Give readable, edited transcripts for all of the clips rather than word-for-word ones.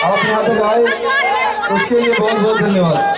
आप यहाँ तक आए उसके लिए बहुत बहुत धन्यवाद।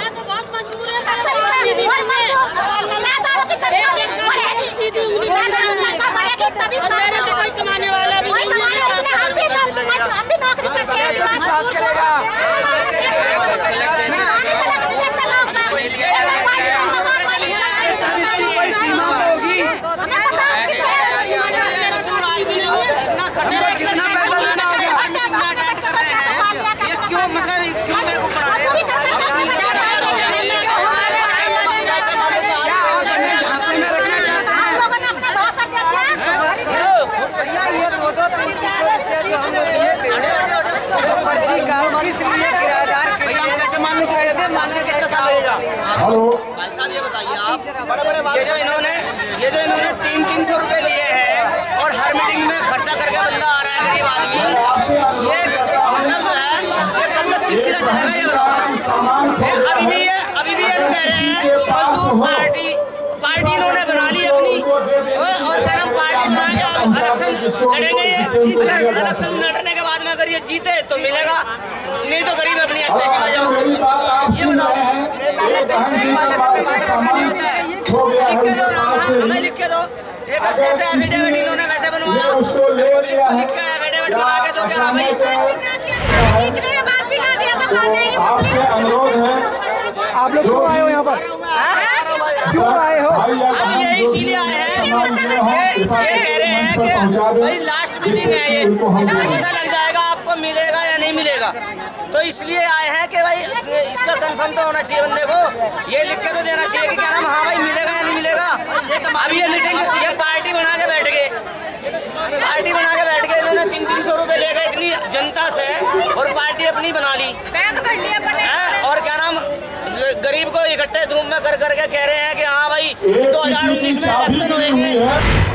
हेलो भाई साहब, ये बताइए आप बड़े ये जो इन्होंने 300 रुपए लिए हैं और हर मीटिंग में खर्चा करके बंदा आ रहा है गरीब आदमी, ये मतलब जो है ये कब तक सिलसिला चलेगा ये बताओ। अभी भी ये कह रहे हैं मजदूर पार्टी इन्होंने बना ली अपनी और कर्म पार्टी बना के अब इलेक्शन लड़ेंगे। ये इलेक्शन लड़ने के बाद में अगर ये जीते तो मिलेगा, नहीं तो गरीब अपनी अस्तेशी में जाओ। ये बताओ, हमें लिख के दो एक जैसे एफिडेविट इन्होंने वैसे बनवाया, लिख के एफिडेविट बना के दो क्या भाई। आपसे अनुरोध है, आप लोग क्यों आए हो यहाँ पर, क्यों आए हो? ये इसीलिए आए हैं, ये कह रहे हैं कि भाई लास्ट मीटिंग है, ये इसमें पता लग जाएगा आपको मिलेगा या नहीं मिलेगा, तो इसलिए आए हैं कि भाई इसका कंफर्म तो होना चाहिए बंदे को, ये लिख के तो देना चाहिए कि क्या नाम, हाँ भाई मिलेगा या नहीं मिलेगा। अब ये मीटिंग ये पार्टी बना के बैठ गए इन्होंने 300 रुपए ले गए इतनी जनता से और पार्टी अपनी बना ली और क्या नाम गरीब को इकट्ठे धूम में कर करके कह रहे हैं कि हाँ भाई 2019 में इलेक्शन होंगे।